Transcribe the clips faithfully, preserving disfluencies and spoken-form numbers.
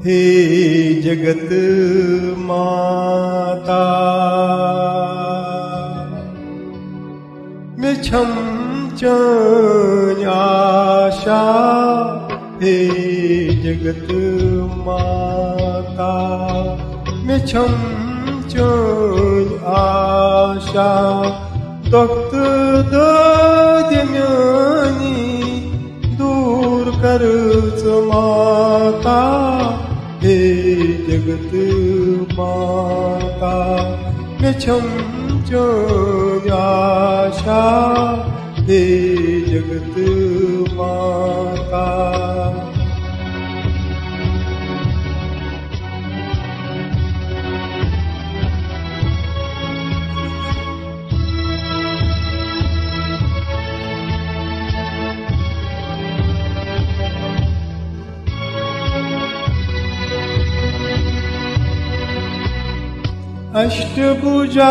हे जगत माता मैं छम चैन आशा हे जगत माता मैं छम चैन आशा तख्त दम्यानी दूर करच माता हे जगत माता मैं छम चैन आशा हे जगत माता अष्टभुजा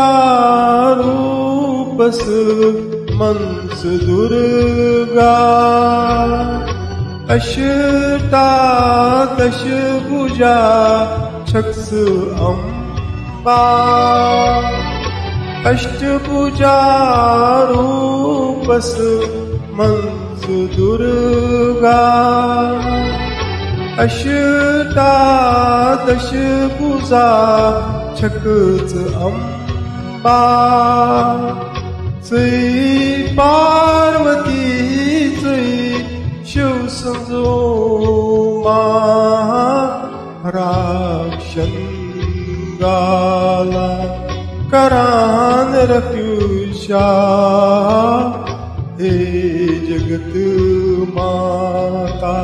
रूपस मंस दुर्गा अष्टादश भुजा चक्स अम्बा अष्टभुजा रूपस मंस दुर्गा अष्टादश भुजा चक्स अम्बा चै पार्वती चै शिव संजो राक्षंगाला करान रफ्युषा हे जगत माता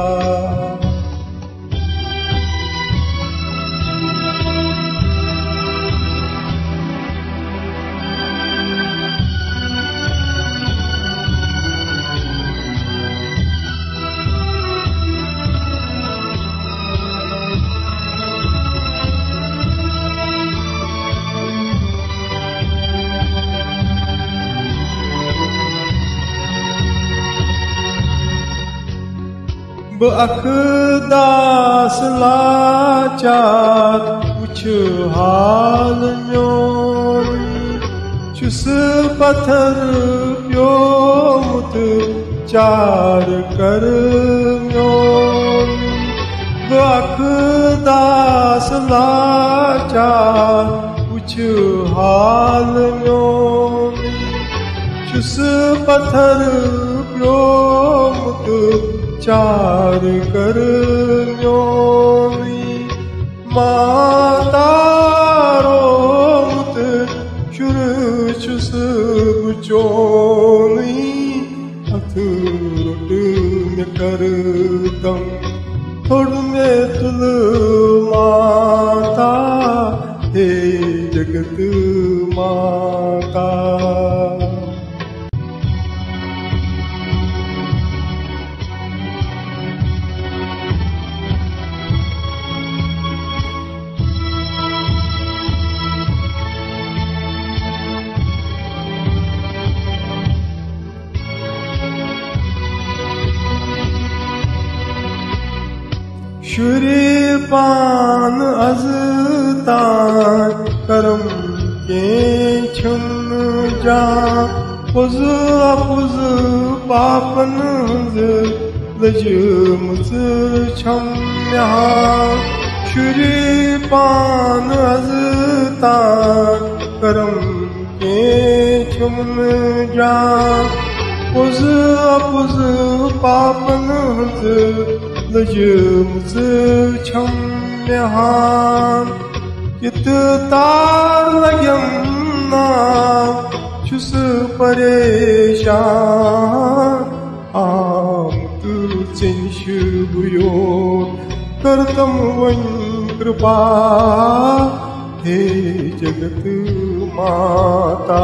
अखदास लाचार कुछ हाल म्यों चुस पत्थर प्यो मुत चार कर म्यों अखदास लाचार कुछ हाल म्यों चुस पत्थर प्यो मुत चार कर म्यों माता रोत शुर चुस बुचोनी अथ रुट न कर दम थोड़ में तुल माता हे जगत माता शुरीपान अजतान करम के छुन जा पुज अपुज पापन लज मुझ छम यहाँ शुरीपान अजतान करम के छुन जा पुज अपुज पापन लज मुझ छम यहाँ कित तार लगम ना चुस परेशान आम तु चिंश बुयो करतम वन कृपा हे जगत माता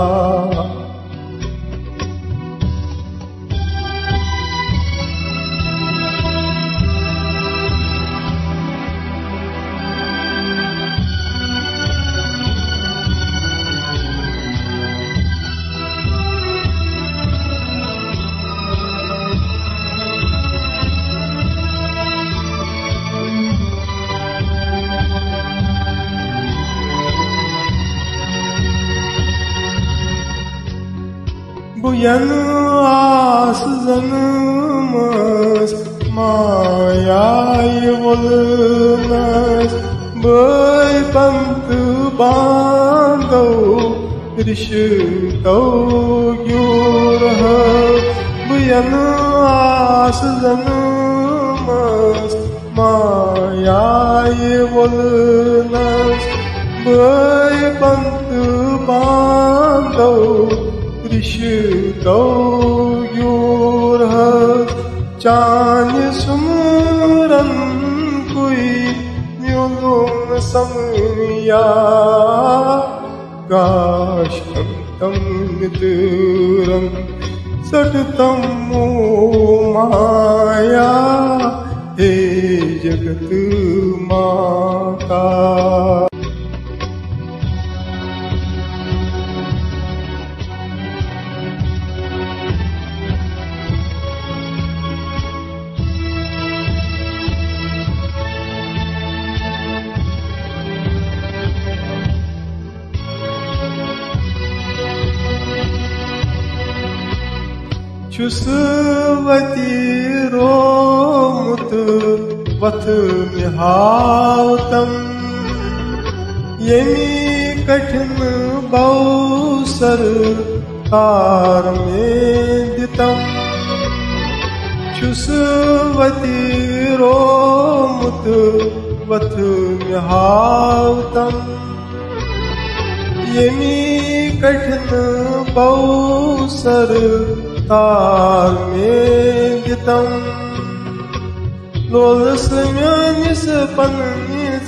बुयन आस जन्मस मायाय वोलनस बै पंत बांधो रिश्तो युरह बुयन आस जन्मस मायाय वोलनस बै पंत बांधो रिश्तो युरह चान सुमरन कोई म्युलुम समया काशं तम नितरं सटतं माया हे जगत माता। चुसवती रोमुत वथ मिहावतम यमी कठिन बहुसर कार मेदितम चुसवती रोमुत वथ मिहावतम यमी कठिन बहुसर तार मेदितम लोलस म्यानिस पन्निस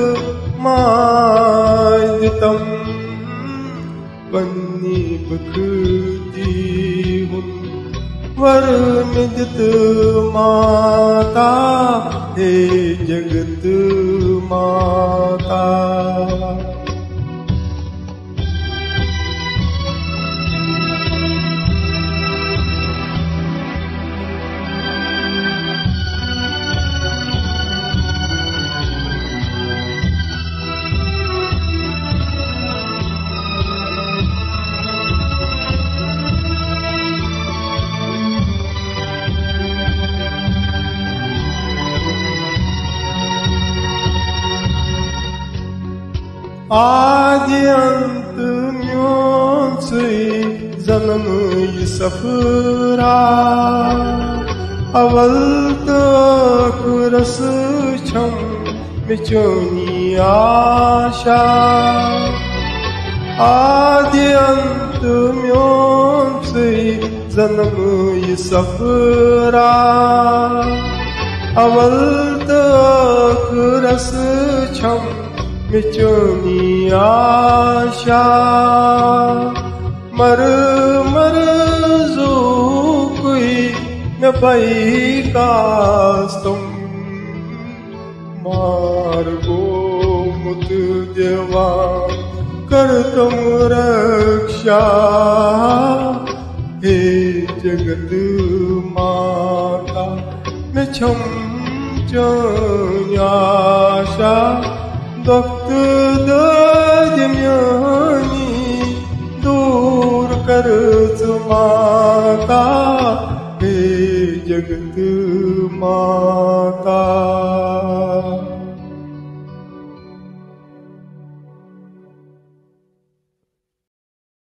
मादितम पन्नी बखती हुन वर मिदित माता हे जगत माता। आदि अंत म्योंसुई जन्म ये सफरा अवल तक रस छम मिचोनी आशा आदि अंत म्योंसुई जन्म ये सफरा अवल तक रस छम मिचोनी आशा मर मर जो कोई न पाई कास्तम मार्गो मुत देवा कर तुम रक्षा हे जगत माता मिछम चन्याशा भक्त दर्जम्यानी दूर कर माता हे जगत माता।